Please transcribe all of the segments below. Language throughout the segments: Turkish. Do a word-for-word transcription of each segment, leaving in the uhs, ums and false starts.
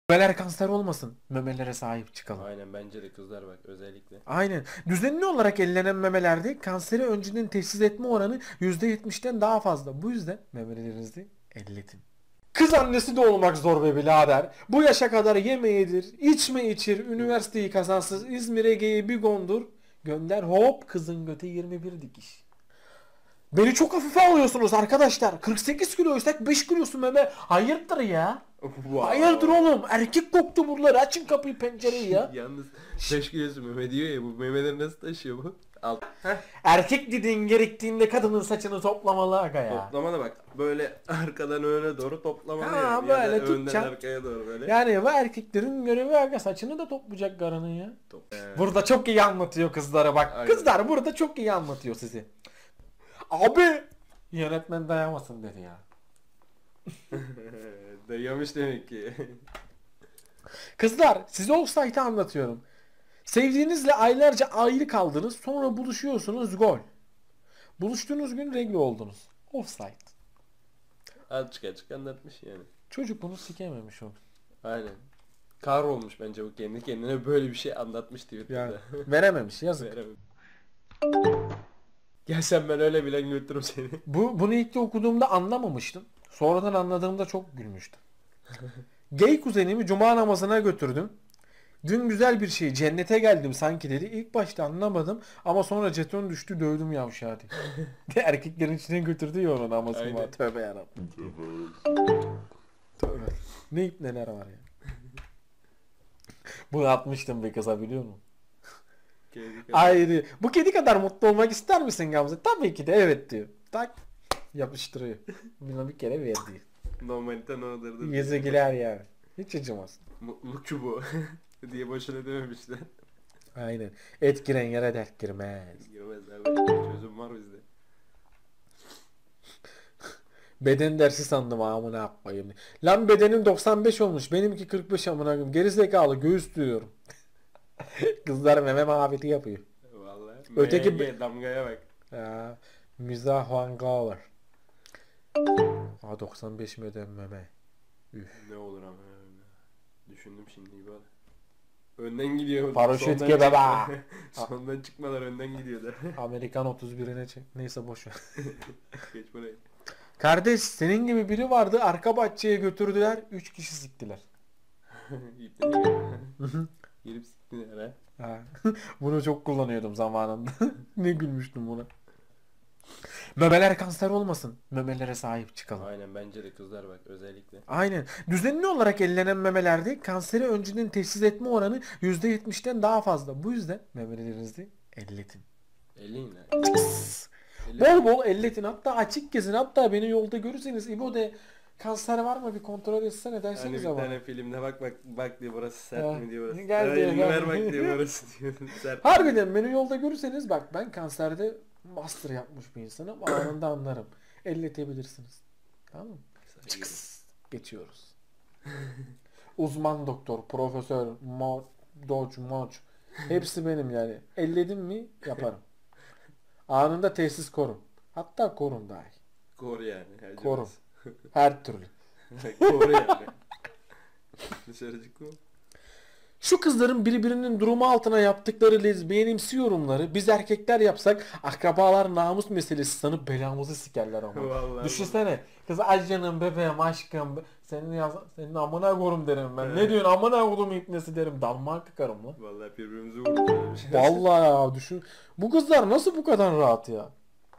Memeler kanser olmasın. Memelere sahip çıkalım. Aynen, bence de kızlar bak özellikle. Aynen. Düzenli olarak ellenen memelerde kanseri önceden teşhis etme oranı yüzde yetmişten daha fazla. Bu yüzden memelerinizi elletin. Kız annesi de olmak zor be birader. Bu yaşa kadar yeme yedir, içme içir, üniversiteyi kazansız İzmir Ege'ye bir gondur. Gönder hop kızın göte yirmi bir dikiş. Beni çok hafife alıyorsunuz arkadaşlar. kırk sekiz kiloysak beş kilosu meme. Hayırdır ya? Wow. Hayırdır oğlum? Erkek koktu buraları. Açın kapıyı pencereyi ya. Yalnız beş kilosu meme diyor ya, bu memeleri nasıl taşıyor bu? Al. Heh. Erkek dediğin gerektiğinde kadının saçını toplamalı aga ya. Toplama da bak böyle arkadan öne doğru toplamalı Ha, yani. böyle ya da önden tutacaksın. arkaya doğru böyle. Yani bu erkeklerin görevi aga, saçını da toplayacak karının ya. Top. Ee, Burada çok iyi anlatıyor kızlara bak. Aynen. Kızlar burada çok iyi anlatıyor sizi. Abi yönetmen dayamasın dedi ya. Dayamış demek ki. Kızlar size Offside'ı anlatıyorum. Sevdiğinizle aylarca ayrı kaldınız, sonra buluşuyorsunuz, gol. Buluştuğunuz gün regl oldunuz. Offside. Açık açık anlatmış yani. Çocuk bunu sikememiş o. Aynen. Kar olmuş bence bu, kendi kendine böyle bir şey anlatmış Twitter'da. Yani verememiş, yazık. Veremem. Gel sen, ben öyle bilen götürürüm seni. Bu bunu ilk de okuduğumda anlamamıştım. Sonradan anladığımda çok gülmüştüm. Gay kuzenimi cuma namazına götürdüm. Dün güzel bir şey, cennete geldim sanki dedi. İlk başta anlamadım ama sonra jeton düştü, dövdüm yavşağı diye. Erkeklerin içine götürdü ya onu namazını. Aynen. Tövbe yarabbim. Tövbe. Ne ip neler var ya. Bunu atmıştım bir kıza, biliyor musun? Kedi kadar. Ayrı. Bu kedi kadar mutlu olmak ister misin Gamze? Tabii ki de evet diyor. Tak yapıştırıyor. Buna bir kere verdi. Normalden odur. Yüzü güler yani. Hiç acımaz. Mutluluk çubuğu diye boşuna dememişler. Aynen. Et giren yere dert girmez. Girmez abi. Çözüm var bizde. Beden dersi sandım amına koyayım. Lan bedenim doksan beş olmuş. Benimki kırk beş amına koyayım. Geri zekalı göğüs duyuyorum. Kızlar meme muhabbeti yapıyor. Vallahi. Öteki M G, damgaya bak. Ya, mizah hangover. Aa doksan beş beden meme. Üf. Ne olur ama ya. Düşündüm şimdi böyle. Önden gidiyor. Paraşüt sondan gibi çıkma- be. Sondan çıkmalar önden gidiyorlar. Amerikan otuz birine çek. Neyse boş ver. Geç burayı. Kardeş senin gibi biri vardı. Arka bahçeye götürdüler. Üç kişi siktiler. İpten yiyor. Girip siktiler ha. Ha. Bunu çok kullanıyordum zamanında. Ne gülmüştüm buna. Memeler kanser olmasın. Memelere sahip çıkalım. Aynen, bence de kızlar bak özellikle. Aynen. Düzenli olarak ellenen memelerde kanseri önceden teşhis etme oranı yüzde yetmişten daha fazla. Bu yüzden memelerinizi elletin. Eliyle. Bol bol elletin. Hatta açık gezin. Hatta beni yolda görürseniz İbo de kanser var mı bir kontrol etsene Hani derseniz bir ama. tane filmde bak bak bak diye burası sert Ha, mi diye burası. gel Ha, diyor, elini gel. ver bak diye burası diyor. Sert mi? Harbiden beni yolda görürseniz bak ben kanserde master yapmış bir insanım. Anında anlarım. Elletebilirsiniz. Tamam mı? Çıkıs. Geçiyoruz. Uzman doktor, profesör, mo, doç, moç. Hepsi benim yani. Elledim mi yaparım. Anında tesis korum. Hatta korum dahi. Kor yani. her Korum. cümlesi. Her türlü. Kor yani. Dışarı çıkma. Şu kızların birbirinin durumu altına yaptıkları lezbiyenimsi yorumları biz erkekler yapsak akrabalar namus meselesi sanıp belamızı sikerler ama. Vallahi. Düşünsene. Kız ay canım bebeğim aşkım. be- Senin yaz senin amına korum derim ben. Ne diyorsun amına korum ipnesi derim. Dalma kıkarım lan. Vallahi birbirimizi vururuz. Vallahi ya düşün. Bu kızlar nasıl bu kadar rahat ya?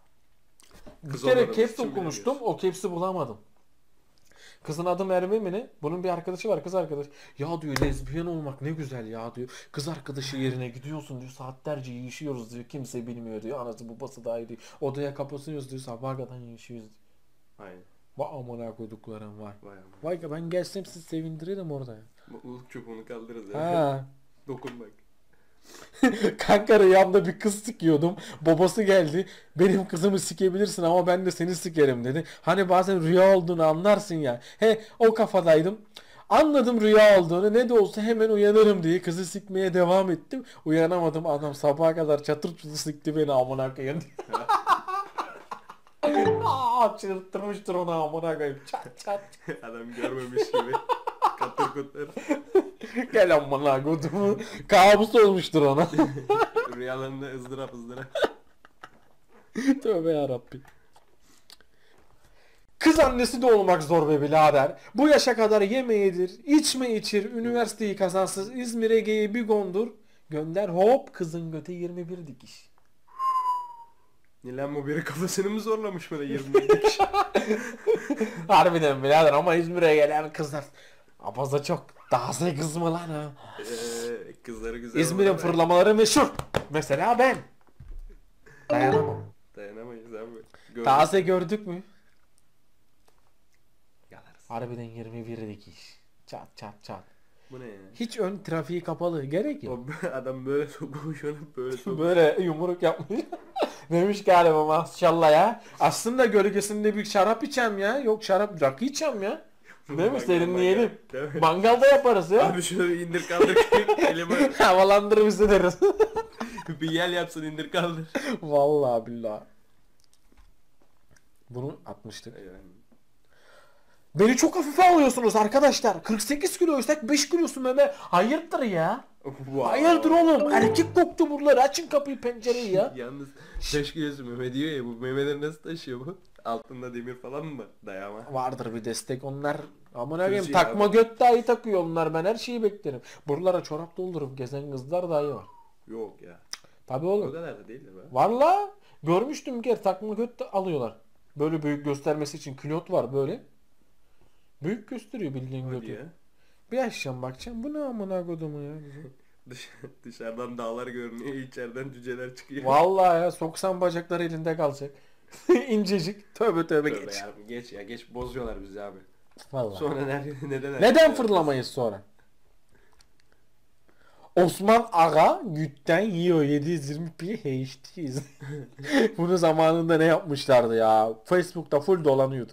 Bir Kız kere olmadığımız caps için okumuştum. bilemiyoruz. O caps'i bulamadım. Kızın adı Merve mi ne? Bunun bir arkadaşı var, kız arkadaş. Ya diyor lezbiyen olmak ne güzel ya diyor. Kız arkadaşı yerine gidiyorsun diyor. Saatlerce yiyişiyoruz diyor. Kimse bilmiyor diyor. Anası babası dahi diyor. Odaya kapatıyoruz diyor. Sabaha kadar yiyişiyoruz diyor. Aynen. Vay amına koyduklarım vay. Vay aman. Vay ben gelsem sizi sevindiririm orada ya. Mutluluk çubuğunu kaldırırız ya. Ha. Dokun bak. Kanka rüyamda bir kız sikiyordum. Babası geldi. Benim kızımı sikebilirsin ama ben de seni sikerim dedi. Hani bazen rüya olduğunu anlarsın ya. He o kafadaydım. Anladım rüya olduğunu. Ne de olsa hemen uyanırım diye kızı sikmeye devam ettim. Uyanamadım. Adam sabaha kadar çatır çutur sikti beni amına koyayım. Aa çırptırmıştır onu amına koyayım. Çat çat. Adam görmemiş gibi. Katır kutur. Gel amına kodumu. Kabus olmuştur ona. Rüyalarında ızdırap ızdırap. Tövbe yarabbim. Kız annesi de olmak zor be birader. Bu yaşa kadar yeme yedir, içme içir, üniversiteyi kazansız İzmir Ege'yi bir gondur. Gönder hop kızın göte yirmi bir dikiş. Nilan bu biri kafasını mı zorlamış bana yirmi bir kişi? Harbiden birader ama İzmir'e gelen kızlar. Abaza çok. Taze kız mı lan ha? Eee kızları güzel. İzmir'in olan- fırlamaları meşhur. Mesela ben. Dayanamam. Dayanamayız abi. Gördüm. Taze gördük mü? Yalarız. Harbiden yirmi bir dikiş. Çat çat çat. Bu ne ya? Hiç ön trafiği kapalı. Gerek yok. O adam böyle sokmuş onu böyle sokmuş. Böyle yumruk yapmış. Demiş galiba maşallah ya. Aslında gölgesinde bir şarap içeceğim ya. Yok şarap rakı içeceğim ya. Değil mi? Mangal, Serinleyelim. mangal. Değil mi? Mangalda yaparız ya. Abi şunu bir indir kaldır. Elime Havalandırır bizi deriz. bir yel yapsın indir kaldır. Vallahi billahi. Bunu atmıştık. Beni çok hafife alıyorsunuz arkadaşlar. kırk sekiz kiloysak beş kilosun meme. Hayırdır ya? Wow. Hayırdır oğlum? Erkek koktu buraları. Açın kapıyı pencereyi ya. Yalnız beş kilosu meme diyor ya, bu memeleri nasıl taşıyor bu? Altında demir falan mı? Dayama. Vardır bir destek onlar. Amına koyayım Kızı takma abi. göt dahi takıyor onlar. Ben her şeyi beklerim. Buralara çorap doldurup gezen kızlar dahi var. Yok ya. Tabii O oğlum. kadar da değildir be. Valla görmüştüm bir kere takma göt de alıyorlar. Böyle büyük göstermesi için külot var böyle. Büyük gösteriyor bildiğin Hadi götü. ya. Bir açacağım bakacağım. Bu ne amına kodumu ya. Dış, dışarıdan dağlar görünüyor, içeriden cüceler çıkıyor. Vallahi ya soksan bacaklar elinde kalacak. İncecik. Tövbe tövbe Tövbe geç. ya, geç ya geç, bozuyorlar bizi abi. Vallahi. Sonra nerede, neden? Neden fırlamayız sonra? Osman Aga gütten yiyor yedi yüz yirmi p H D. Bunu zamanında ne yapmışlardı ya? Facebook'ta full dolanıyordu.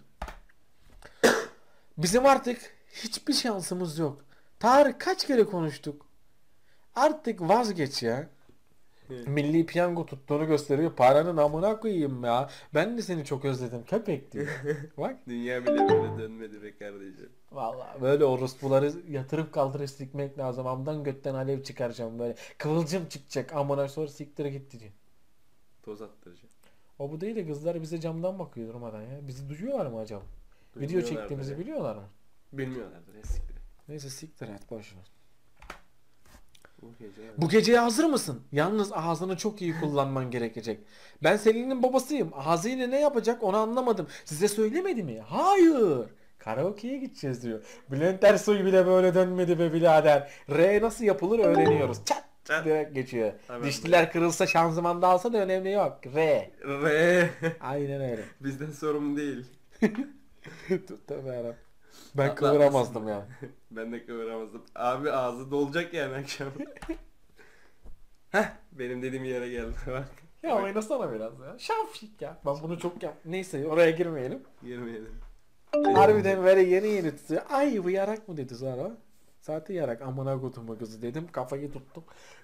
Bizim artık hiçbir şansımız yok. Tarık kaç kere konuştuk? Artık vazgeç ya. Milli piyango tuttuğunu gösteriyor. Paranın amına koyayım ya. Ben de seni çok özledim. Köpek diyor. Bak. Dünya bile böyle dönmedi be kardeşim. Vallahi böyle orospuları yatırıp kaldırıp sikmek lazım. Amdan götten alev çıkaracağım böyle. Kıvılcım çıkacak. Amına sonra siktire gitti diyor. Toz attıracağım. O bu değil de kızlar bize camdan bakıyor durmadan ya. Bizi duyuyorlar mı acaba? Video Bilmiyorlardır çektiğimizi ya. biliyorlar mı? Bilmiyorlardır ya, siktir. Neyse siktir et boş ver. Bu gece ya. Bu geceye hazır mısın? Yalnız ağzını çok iyi kullanman gerekecek. Ben Selin'in babasıyım. Ağzıyla ne yapacak onu anlamadım. Size söylemedi mi? Hayır. Karaoke'ye gideceğiz diyor. Bülent Ersoy bile böyle dönmedi be birader. R nasıl yapılır öğreniyoruz. Çat. Çat. Direkt geçiyor. Tamam. Dişliler kırılsa şanzıman da alsa da önemli yok. R. Ve Aynen öyle. bizden sorumlu değil. Tabii yarabbim. Ben Atla, kıvıramazdım ya. Ben de kıvıramazdım. Abi ağzı dolacak yani akşam. Heh, benim dediğim yere geldi bak. Ya oynasana biraz ya. Şafşik ya. Ben bunu çok yap. Neyse oraya girmeyelim. Girmeyelim. Harbiden böyle yeni yeni tutuyor. Ay bu yarak mı dedi sonra. Zaten yarak amına kodumu kızı dedim. Kafayı tuttum.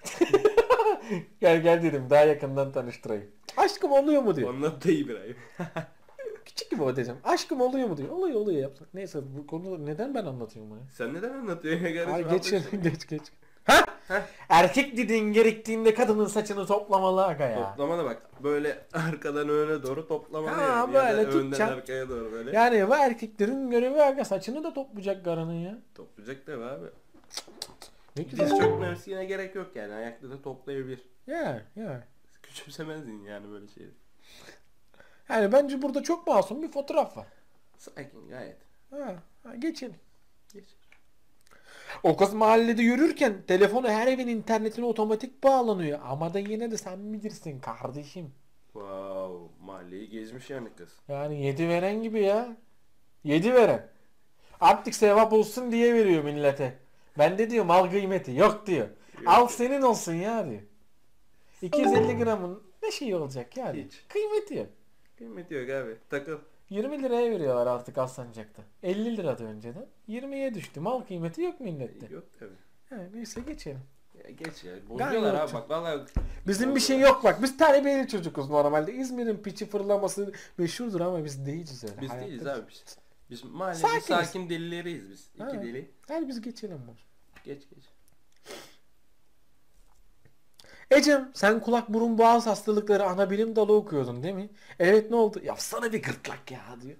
Gel gel dedim daha yakından tanıştırayım. Aşkım oluyor mu diyor. Ondan da İbrahim. Küçük gibi o diyeceğim. Aşkım oluyor mu diyor. Oluyor oluyor yapsak. Neyse bu konu neden ben anlatıyorum bunu? Sen neden anlatıyorsun ya kardeşim? Ay geç Anlatıyorsun. geç geç. Ha? Erkek dediğin gerektiğinde kadının saçını toplamalı aga ya. Toplamana bak. Böyle arkadan öne doğru toplamalı Ha, yani. böyle ya da önden tutacaksın. arkaya doğru böyle. Yani bu erkeklerin görevi aga saçını da toplayacak karının ya. Toplayacak da be abi. Ne güzel. Diz çökmesine gerek yok yani. Ayakta da toplayabilir. Ya ya. Küçümsemezdin yani böyle şeyi. Yani bence burada çok masum bir fotoğraf var. Sakin gayet. Ha, ha geçelim. Geç. O kız mahallede yürürken telefonu her evin internetine otomatik bağlanıyor. Ama da yine de sen bilirsin kardeşim. Wow. Mahalleyi gezmiş yani kız. Yani yedi veren gibi ya. Yedi veren. Artık sevap olsun diye veriyor millete. Ben de diyor mal kıymeti yok diyor. Al senin olsun ya diyor. iki yüz elli gramın ne şey olacak yani? Hiç. Kıymeti yok. Kıymet yok abi. Takıl. yirmi liraya veriyorlar artık Alsancak'ta. elli liradı önceden. yirmiye düştü. Mal kıymeti yok millette. Yok tabi. Ha, neyse geçelim. Ya geç ya. Bozuyorlar Gayet abi bak vallahi. Bizim bir şey yok bak. Biz terbiyeli çocukuz normalde. İzmir'in piçi fırlaması meşhurdur ama biz değiliz öyle. Biz Hayatta değiliz abi biz. Biz mahallenin Sakiniz. sakin delileriyiz biz. İki Ha. deli. Hadi biz geçelim bunu. Geç geç. Ecem sen kulak burun boğaz hastalıkları ana bilim dalı okuyordun değil mi? Evet ne oldu? Yapsana bir gırtlak ya diyor.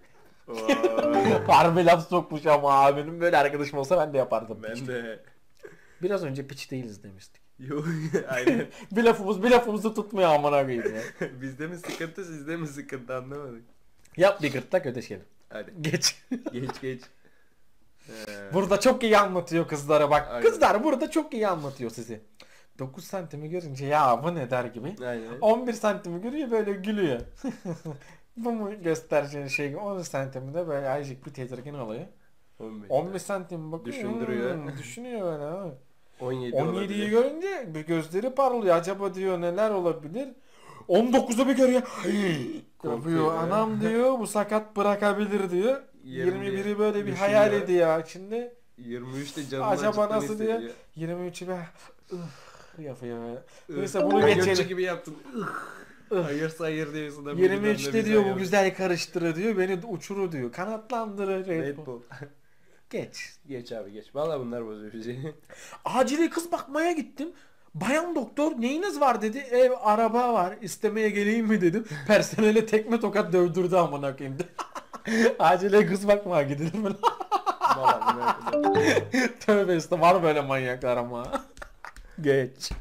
Harbi laf sokmuş ama abinin böyle arkadaşım olsa ben de yapardım. Ben de. Biraz önce piç değiliz demiştik. Yok aynen. bir lafımız bir lafımızı tutmuyor amına koyayım ya. Bizde mi sıkıntı sizde mi sıkıntı anlamadık. Yap bir gırtlak ödeşelim. Hadi Geç. geç geç. Ee, Burada çok iyi anlatıyor kızlara bak. Aynen. Kızlar burada çok iyi anlatıyor sizi. dokuz santimi görünce ya bu ne der gibi. Aynen. on bir santimi görüyor böyle gülüyor. Bu mu göstereceğin şey? on santimi de böyle ayıcık bir tedirgin oluyor. on beş. on beş santim bakıyor. Düşündürüyor. Hmm, düşünüyor öyle ha. on yedi on yediyi olabilir. görünce bir gözleri parlıyor. Acaba diyor neler olabilir? on dokuzu bir görüyor. Korkuyor. Yapıyor. Anam diyor bu sakat bırakabilir diyor. yirmi yirmi biri böyle bir düşünüyor. hayal ediyor şimdi. yirmi üçte canından Acaba çıktığını nasıl diyor? hissediyor. yirmi üçü be ıh yapıyor böyle. Ih, Neyse bunu Gökçe geçelim. gibi yaptın. Ih. Hayırsa hayır diyorsun da. yirmi birden de üçte bir diyor bu sayalım. güzel karıştırır diyor. Beni uçurur diyor. Kanatlandırır. Red Red Bull. Bull. Geç. Geç abi geç. Vallahi bunlar bozuyor bizi. Acile kız bakmaya gittim. Bayan doktor neyiniz var dedi. Ev, araba var. İstemeye geleyim mi dedim. Personele tekme tokat dövdürdü amına koyayım. Acile kız bakmaya gidilir mi? Vallahi bunlar. Tövbe estağfurullah var böyle manyaklar ama. Geç.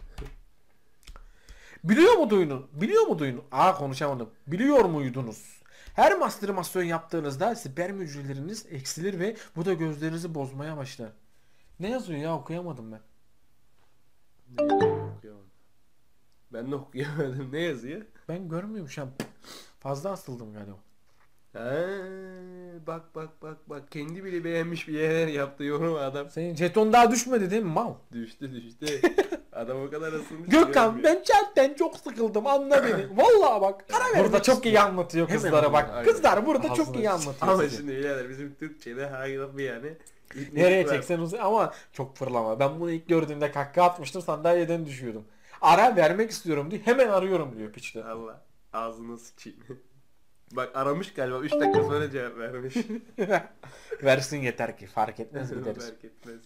Biliyor muydunuz? Biliyor muydunuz? Aa konuşamadım. Biliyor muydunuz? Her mastürbasyon yaptığınızda sperm hücreleriniz eksilir ve bu da gözlerinizi bozmaya başlar. Ne yazıyor ya okuyamadım ben. Ne okuyamadım. Ben de okuyamadım. Ne yazıyor? Ben görmüyorum şu an. Fazla asıldım galiba. Ha, bak bak bak bak. Kendi bile beğenmiş bir yerler yaptı yorum adam. Senin jeton daha düşmedi değil mi mal? Düştü düştü. Adam o kadar asılmış. ki Gökhan görmüyor. ben chatten çok sıkıldım anla beni. Vallahi bak. Ara burada çok iyi anlatıyor Hemen kızlara anlat, bak. aynen. Kızlar burada çok Ağzına iyi sıç- anlatıyor. Ama sizi. şimdi beyler bizim Türkçe'de hayır bir yani. Nereye var. çeksen uzun ama çok fırlama. Ben bunu ilk gördüğümde kahkaha atmıştım sandalyeden düşüyordum. Ara vermek istiyorum diye hemen arıyorum diyor piçler. Allah ağzını sıçayım. Bak aramış galiba üç dakika sonra cevap vermiş. Versin yeter ki fark etmez gideriz. Fark etmez.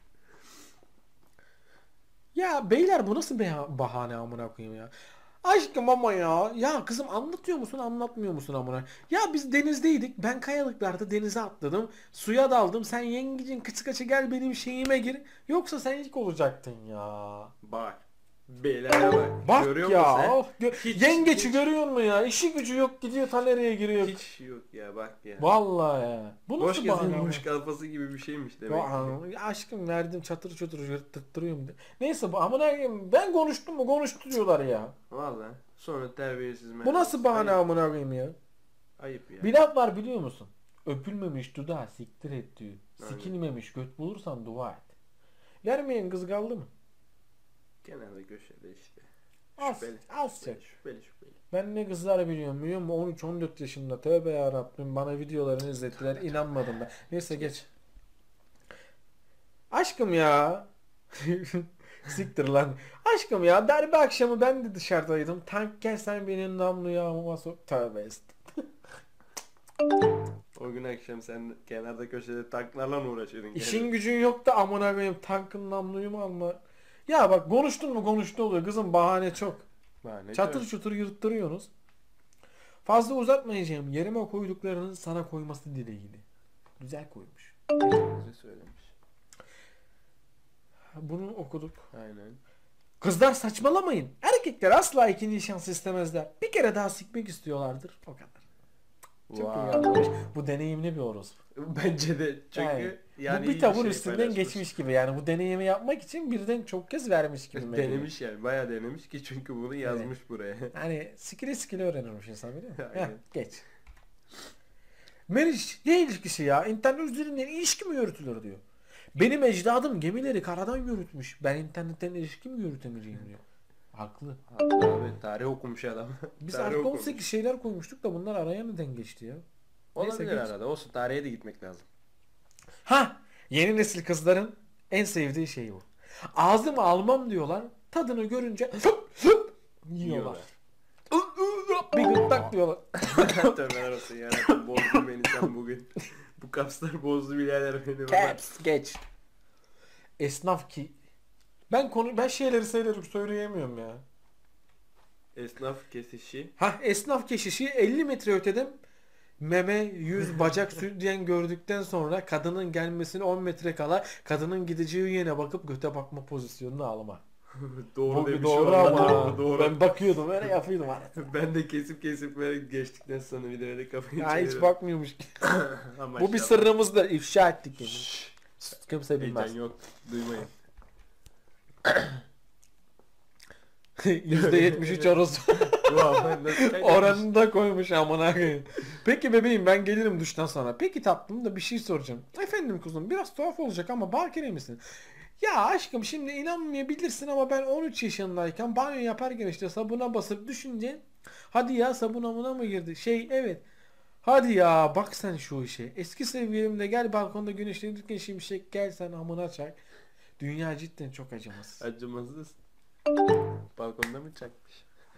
Ya beyler bu nasıl bir bahane amına koyayım ya. Aşkım ama ya. Ya kızım anlatıyor musun anlatmıyor musun amına. Ya biz denizdeydik. Ben kayalıklarda denize atladım. Suya daldım. Sen yengecin kıçı kaçı gel benim şeyime gir. Yoksa sen ilk olacaktın ya. Bak. Beyler bak. Bak Görüyor ya. musun sen? Oh, gö- Hiç- Yengeçi hiç- görüyor musun ya? İşi gücü yok gidiyor ta nereye giriyor. Hiç yok ya bak ya. Vallahi ya. Bu Boş nasıl bahane gezilmiş ama? kalfası gibi bir şeymiş demek. Ya, ya aşkım verdim çatır çatır yırttırıyorum. de. Neyse bu amına koyayım ben konuştum mu konuştu diyorlar ya. Valla. Sonra terbiyesiz Bu nasıl bahane Ayıp, amına koyayım ya? ayıp ya. Bir laf var biliyor musun? Öpülmemiş dudağı siktir et diyor. Aynen. Sikilmemiş göt bulursan dua et. Vermeyen kız kaldı mı? Genelde köşede işte. Az, Şüpheli. az Şüpheli, çek. şüpheli şüpheli. Ben ne kızlar biliyorum biliyor musun? on üç on dört yaşında tövbe ya Rabbim bana videolarını izlettiler inanmadım ben. Neyse geç. Aşkım ya. Siktir lan. Aşkım ya darbe akşamı ben de dışarıdaydım. Tank gel sen benim namlu yağmama sok. Tövbe est- O gün akşam sen kenarda köşede tanklarla mı uğraşıyordun? İşin gücün yok da amına koyayım tankın namluyu mu alma. Ya bak konuştun mu konuştu oluyor. Kızım bahane çok. Bahane Çatır çok. çutur yırttırıyorsunuz. Fazla uzatmayacağım. Yerime koyduklarının sana koyması dileğiyle. Güzel koymuş. Bize söylemiş. Bunu okuduk. Aynen. Kızlar saçmalamayın. Erkekler asla ikinci şans istemezler. Bir kere daha sikmek istiyorlardır. O kadar. Çok iyi Wow. anlamış. Bu deneyimli bir orospu. Bence de çünkü Yani, yani, bu iyi bir tavuğun şey üstünden paylaşmış. geçmiş gibi. Yani bu deneyimi yapmak için birden çok kez vermiş gibi. Denemiş yani bayağı denemiş ki çünkü bunu yazmış buraya. Yani skili skili öğrenirmiş insan biliyor musun? Aynen. Heh, geç. Meriç ne ilişkisi ya? İnternet üzerinden ilişki mi yürütülür diyor. Benim ecdadım gemileri karadan yürütmüş. Ben internetten ilişki mi yürütemeyeceğim diyor. Haklı. Hatta abi tarih okumuş adam. Biz Tarih artık okumuş. on sekiz şeyler koymuştuk da bunlar araya neden geçti ya? Neyse, Olabilir geç. arada. Olsun tarihe de gitmek lazım. Ha, yeni nesil kızların en sevdiği şey bu. Ağzıma almam diyorlar. Tadını görünce yiyorlar. Bir gırtlak diyorlar. Tövbeler olsun yarabbim. Bozdun beni sen bugün. Bu kapslar bozdu birader beni. Caps geç. Esnaf ki ben konu ben şeyleri sayıları söyleyemiyorum ya. Esnaf kesişi. Ha esnaf keşişi elli metre öteden meme, yüz, bacak sütyen gördükten sonra kadının gelmesine on metre kala kadının gideceği yöne bakıp göte bakma pozisyonunu alma. Doğru Bu bir demiş doğru orada, ama. doğru, doğru. Ben bakıyordum öyle yapıyordum. Ben de kesip kesip böyle geçtikten sonra bir de böyle kafayı Ya hiç çeviriyorum. bakmıyormuş. Ama Bu bir maşallah. sırrımızdır. İfşa ettik kendini. Şşş. Kimse bilmez. Heyecan yok. Duymayın. yüzde yetmiş üç orası. Ulan ben nasıl kaydetmiş? Oranını da koymuş amına koyayım. Peki bebeğim ben gelirim duştan sonra. Peki tatlım da bir şey soracağım. Efendim kuzum biraz tuhaf olacak ama bakire misin? Ya aşkım şimdi inanmayabilirsin ama ben on üç yaşındayken banyo yaparken işte sabuna basıp düşünce hadi ya sabun amına mı girdi? Şey evet. Hadi ya bak sen şu işe. Eski sevgilimle gel balkonda güneşlenirken şimşek gel sen amına çak. Dünya cidden çok acımasız. Acımasız. Balkonda mı çakmış?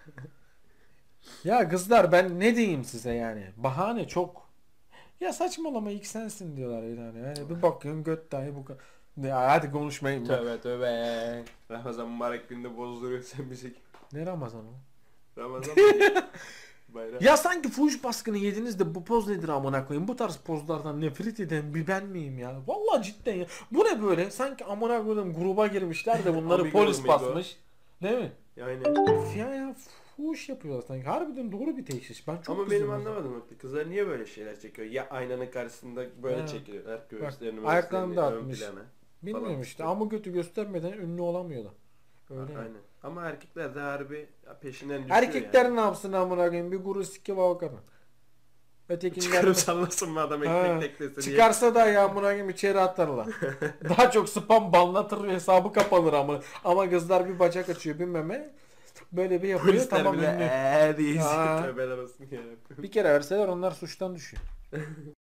Ya kızlar ben ne diyeyim size yani. Bahane çok. Ya saçmalama ilk sensin diyorlar yani. Yani bir bakıyorum göt dahi bu kadar. Ya hadi konuşmayın. ben. Tövbe tövbe. Ramazan mübarek günde bozduruyor sen bizi. Ne Ramazan'ı? Ramazan bayram. Ya sanki fuhuş baskını yediniz de bu poz nedir amına koyayım? Bu tarz pozlardan nefret eden bir ben miyim ya? Vallahi cidden ya. Bu ne böyle? Sanki amına koyayım gruba girmişler de bunları Amigo, polis amigo. basmış. Değil mi? Yani. Ya ya fuhuş yapıyorlar sanki. Harbiden doğru bir teşhis. Ben çok Ama benim kızıyorum. anlamadım nokta. Kızlar niye böyle şeyler çekiyor? Ya aynanın karşısında böyle Ha. çekiliyorlar. Göğüslerini Bak, ayaklarını göğüslerini ön dağıtmış. plana. Bilmiyorum falan işte işte. ama götü göstermeden ünlü olamıyorlar. Öyle. Ha, yani. aynen. Ama erkekler de harbi peşinden düşüyor Erkekler yani. ne yapsın amına koyayım? Bir kuru sikke bakarım. Ötekinden Çıkarıp sallasın mı adam Ha, ekmek teklesin diye. çıkarsa da ya amına koyayım içeri atarlar. Daha çok spam banlatır hesabı kapanır ama. Ama kızlar bir bacak açıyor bir meme. Böyle bir yapıyor Polisler tamam bile ünlü. eee diye Ha. tövbeler olsun ya. Bir kere verseler onlar suçtan düşüyor.